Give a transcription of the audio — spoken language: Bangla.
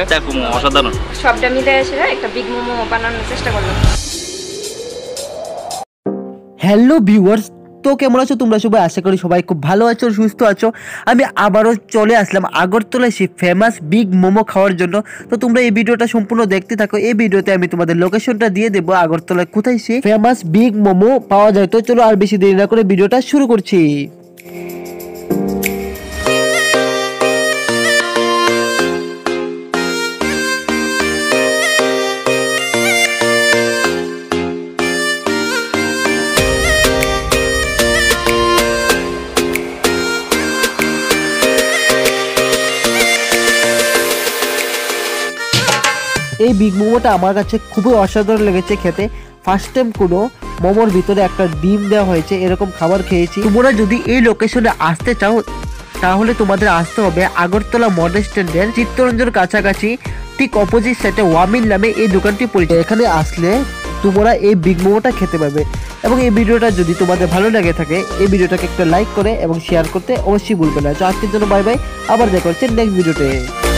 দেখো অসাধারণ সবটা মিলে এসে একটা বিগ মোমো বানানোর চেষ্টা করলাম। হ্যালো ভিউয়ার্স, তো কেমন আছো তোমরা সবাই? আশা করি সবাই খুব ভালো আছো, সুস্থ আছো। আমি আবারও চলে আসলাম আগরতলায় সেই ফেমাস বিগ মোমো খাওয়ার জন্য। তো তোমরা এই ভিডিওটা সম্পূর্ণ দেখতে থাকো। এই ভিডিওতে আমি তোমাদের লোকেশনটা দিয়ে দেবো, আগরতলায় কোথায় সেই ফেমাস বিগ মোমো পাওয়া যায়। তো চলো আর বেশি দেরি না করে ভিডিওটা শুরু করছি। এই বিগ মোমোটা আমার কাছে খুবই অসাধারণ লেগেছে খেতে। ফার্স্ট টাইম কোনো মোমোর ভিতরে একটা ডিম দেওয়া হয়েছে, এরকম খাবার খেয়েছি। তোমরা যদি এই লোকেশনে আসতে চাও তাহলে তোমাদের আসতে হবে আগরতলা মডেল স্ট্যান্ডের চিত্তরঞ্জনের কাছাকাছি, ঠিক অপোজিট সাইডে ওয়ামিন নামে এই দোকানটি পরিচিত। এখানে আসলে তোমরা এই বিগ মোমোটা খেতে পাবে। এবং এই ভিডিওটা যদি তোমাদের ভালো লাগে থাকে, এই ভিডিওটাকে একটা লাইক করে এবং শেয়ার করতে অবশ্যই ভুলবে না। তো আজকের জন্য বাই বাই, আবার দেখা হচ্ছে নেক্সট ভিডিওতে।